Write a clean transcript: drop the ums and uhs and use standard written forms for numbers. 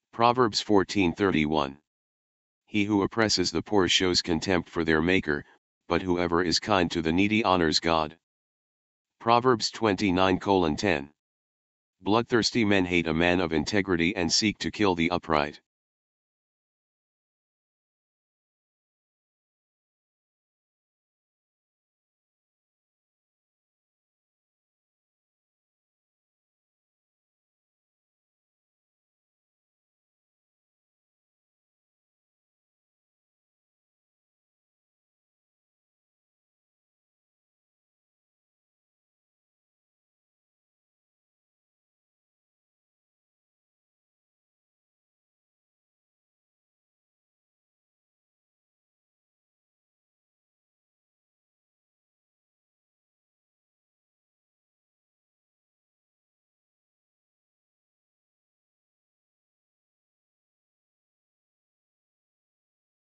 Proverbs 14:31. He who oppresses the poor shows contempt for their Maker, but whoever is kind to the needy honors God. Proverbs 29:10. Bloodthirsty men hate a man of integrity and seek to kill the upright.